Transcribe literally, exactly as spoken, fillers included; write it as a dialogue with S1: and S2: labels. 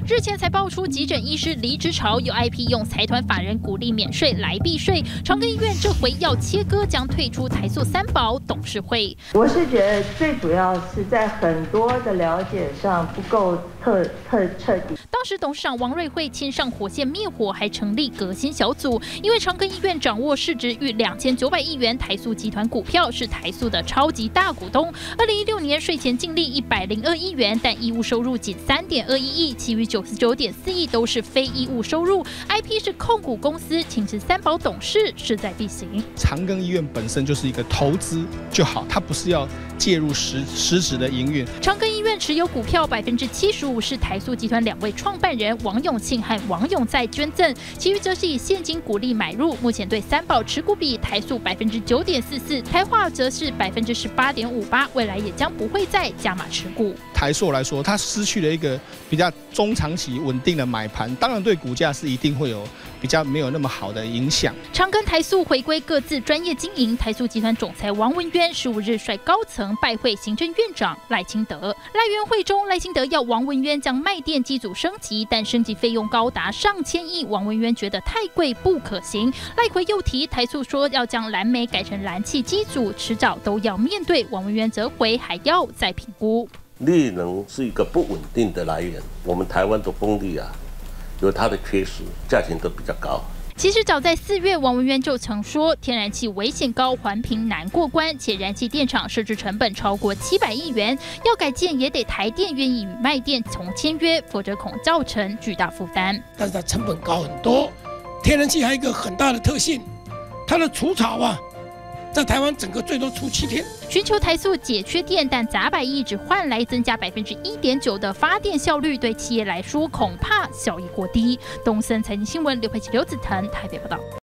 S1: 日前才爆出急诊医师离职潮，有 I P 用财团法人鼓励免税来避税。长庚医院这回要切割，将退出台塑三宝董事会。
S2: 我是觉得最主要是在很多的了解上不够特特彻底。
S1: 当时董事长王瑞惠亲上火线灭火，还成立革新小组，因为长庚医院掌握市值逾两千九百亿元台塑集团股票，是台塑的超级大股东。二零一六年税前净利一百零二亿元，但义务收入仅三点二一亿，其余九十九点四亿都是非义务收入。I P 是控股公司，请辞三宝董事势在必行。
S3: 长庚医院本身就是一个投资就好，它不是要介入实实质的营运。
S1: 长庚医院持有股票百分之七十五是台塑集团两位创办人王永庆和王永在捐赠，其余则是以现金股利买入。目前对三宝持股比台塑百分之九点四四，台化则是百分之十八点五八，未来也将不会再加码持股。
S3: 台塑来说，它失去了一个比较中长期稳定的买盘，当然对股价是一定会有比较没有那么好的影响。
S1: 长庚、台塑回归各自专业经营，台塑集团总裁王文渊十五日率高层拜会行政院长赖清德。赖院会中，赖清德要王文渊将卖电机组升级，但升级费用高达上千亿，王文渊觉得太贵不可行。赖奎又提台塑说要将燃煤改成燃气机组，迟早都要面对。王文渊则回还要再评估。
S4: 绿能是一个不稳定的来源，我们台湾的风力啊，有它的缺失，价钱都比较高。
S1: 其实早在四月，王文渊就曾说，天然气危险高，环评难过关，且燃气电厂设置成本超过七百亿元，要改建也得台电愿意与卖电重签约，否则恐造成巨大负担。
S5: 但是它成本高很多，天然气还有一个很大的特性，它的除草啊，在台湾整个最多除七天。
S1: 寻求台塑解缺电，但砸百亿只换来增加百分之一点九的发电效率，对企业来说恐怕效益过低。东森财经新闻刘佩琪、刘子腾台北报道。